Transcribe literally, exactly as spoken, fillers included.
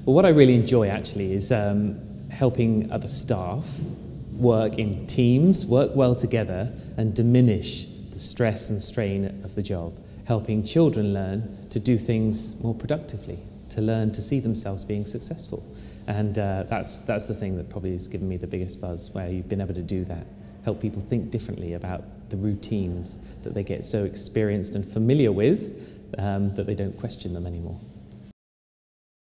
Well, what I really enjoy actually is um, helping other staff work in teams, work well together and diminish the stress and strain of the job, helping children learn to do things more productively, to learn to see themselves being successful. And uh, that's, that's the thing that probably has given me the biggest buzz, where you've been able to do that, help people think differently about the routines that they get so experienced and familiar with um, that they don't question them anymore.